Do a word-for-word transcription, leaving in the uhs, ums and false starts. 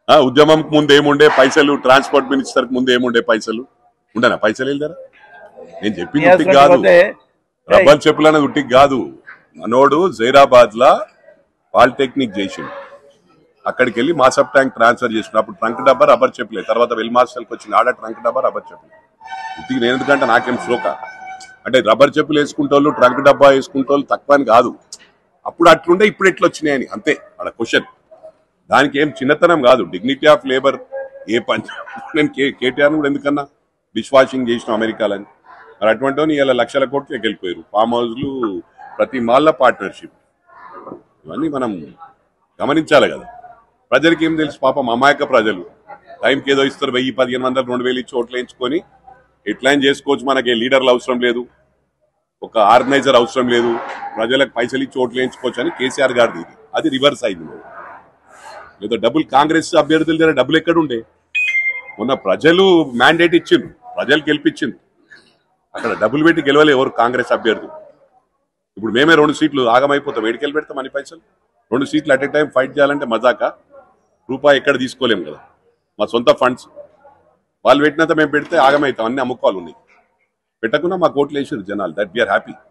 ఉద్యమంకి ముందు ఏముండే పైసలు, ట్రాన్స్పోర్ట్ మినిస్టర్ ముందు ఏముండే పైసలు ఉండనా? పైసలు వెళ్తారా? నేను చెప్పింది ఉట్టికి కాదు, రబ్బర్ చెప్పులు అనేది ఉట్టికి కాదు. మనోడు జైరాబాద్ లా పాలిటెక్నిక్ చేసిండు, అక్కడికి వెళ్ళి మాసప్ ట్యాంక్ ట్రాన్స్ఫర్ చేసిన అప్పుడు ట్రంక్ డబ్బా రబ్బర్ చెప్పలే, తర్వాత వెల్ మాస్టర్కి వచ్చిన ఆడ ట్రంక్ డబ్బా రబ్బర్ చెప్పులు. ఇంటికి నేను ఎందుకంటే నాకేం శ్లోక అంటే రబ్బర్ చెప్పులు వేసుకుంటోళ్ళు ట్రంక్ డబ్బా వేసుకుంటోళ్ళు తక్కువ అని కాదు, అప్పుడు అట్లుండే ఇప్పుడు ఎట్లా వచ్చినాయని అంతే అక్కడ క్వశ్చన్. దానికి ఏం చిన్నతనం కాదు, డిగ్నిటీ ఆఫ్ లేబర్. ఏ పని నేను కేటీఆర్ కూడా ఎందుకన్నా డిష్ వాషింగ్ చేసిన అమెరికాలని, మరి అటువంటి ఇలా లక్షల కోట్లకి వెళ్ళిపోయారు. ఫామ్ హౌస్లు, ప్రతి మాల్ల పార్ట్నర్షిప్, ఇవన్నీ మనం గమనించాలి కదా. ప్రజలకి ఏం తెలుసు పాపం, అమాయక ప్రజలు. టైంకి ఏదో ఇస్తారు, వెయ్యి పదిహేను వందలు రెండు వేలు ఇచ్చి ఓట్లు వేయించుకొని ఎట్లయినా చేసుకోవచ్చు. మనకి లీడర్లు అవసరం లేదు, ఒక ఆర్గనైజర్ అవసరం లేదు, ప్రజలకు పైసలు ఇచ్చి ఓట్లు వేయించుకోవచ్చు అని కేసీఆర్ గారిది ఇది. అది రివర్స్ అయింది. లేదా డబ్బులు కాంగ్రెస్ అభ్యర్థుల దగ్గర డబ్బులు ఎక్కడుండే? మొన్న ప్రజలు మ్యాండేట్ ఇచ్చిండ్రు, ప్రజలు గెలిపించిండ్రు, అక్కడ డబ్బులు పెట్టి గెలవలే ఎవరు కాంగ్రెస్ అభ్యర్థులు. ఇప్పుడు మేమే రెండు సీట్లు ఆగమైపోతాం, వేడికెళ్ళి పెడతాం అని పైసలు. రెండు సీట్లు అట్ ఏ టైం ఫైట్ చేయాలంటే మజాక, రూపాయి ఎక్కడ తీసుకోలేము కదా, మా సొంత ఫండ్స్. వాళ్ళు పెట్టినంత మేము పెడితే ఆగమవుతాం, అన్ని అమ్ముకోవాలి ఉన్నాయి. పెట్టకుండా మాకు ఓట్లు వేసారు జనాలు, దట్ వీఆర్ హ్యాపీ.